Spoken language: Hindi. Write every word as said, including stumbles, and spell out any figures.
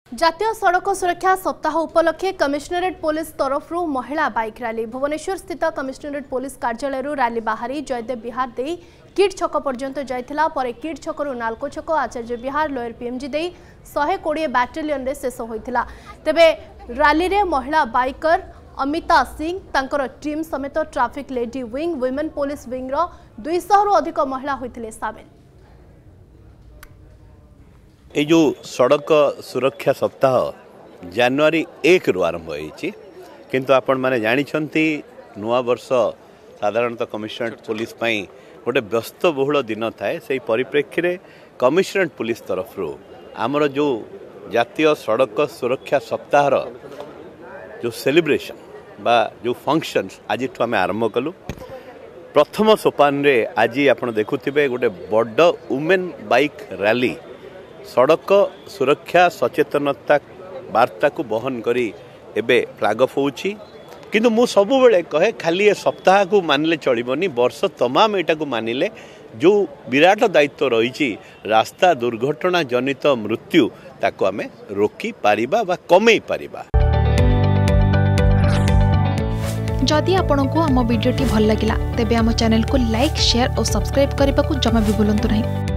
जातीय सड़क सुरक्षा सप्ताह उपलक्षे कमिशनरेट पुलिस तरफ महिला बाइक रैली भुवनेश्वर स्थित कमिशनरेट पुलिस कार्यालय रैली बाहरी जयदेव विहार दे किड छक पर्यंत जाइथिला परे किड छकरू नालको छक आचार्य विहार लोयर पीएमजी दे एक सौ बीस बैटालियन रे शेष होइथिला। तेबे रैली रे महिला बाइकर अमिता सिंह तांकर टीम समेत traffic lady wing women police wing रो दो सौ रु अधिक महिला होइथिले सामिल। ये जो सड़क सुरक्षा सप्ताह जनवरी एक रु आरंभ होइछि किंतु आपण माने जानिछंती नुआ वर्ष साधारणतः कमिशनरेट पुलिस पई गोटे व्यस्त बहुल दिन थाए से परिप्रेक्षी रे कमिशनरेट पुलिस तरफ रो आमर जो जातीय सड़क सुरक्षा सप्ताह जो सेलिब्रेशन बा जो फंक्शंस आज आम आरंभ कलु। प्रथम सोपान रे आज आपण देखुथिबे गोटे बड़ वुमेन बाइक रैली सड़क सुरक्षा सचेतनता वार्ता को बहन करी एबे फ्लैग ऑफ होउछि किंतु मु सब बेले कहे खाली ए सप्ताह को मानले चलिबनी वर्ष तमाम एटा को मानिले जो विराट दायित्व रही रास्ता दुर्घटना जनित मृत्यु ताको आमे रोकी पारिबा बा कमेई पारिबा। जदि आपंक आम भिडी भल लगा तेब आम चैनल को लाइक शेयर और सब्सक्राइब करने को जमा भी भूलु नहीं।